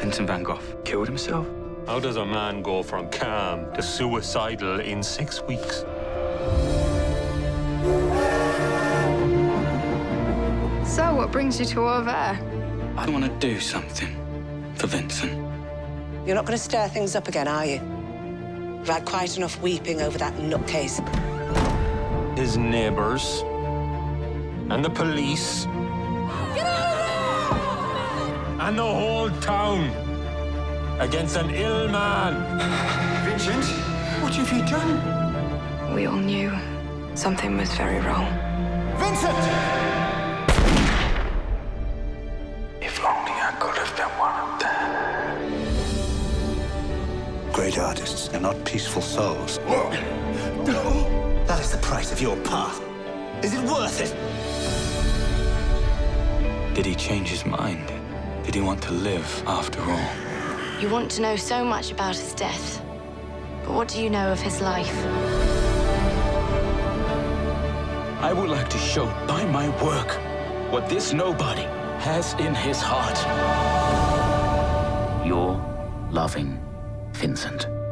Vincent van Gogh killed himself? How does a man go from calm to suicidal in 6 weeks? So, what brings you to over there? I want to do something for Vincent. You're not going to stir things up again, are you? We've had quite enough weeping over that nutcase. His neighbors and the police and the whole town against an ill man. Vincent, what have you done? We all knew something was very wrong. Vincent! If only I could have been one of them. Great artists are not peaceful souls. No. That is the price of your path. Is it worth it? Did he change his mind? Did he want to live after all? You want to know so much about his death. But what do you know of his life? I would like to show by my work what this nobody has in his heart. Your loving Vincent.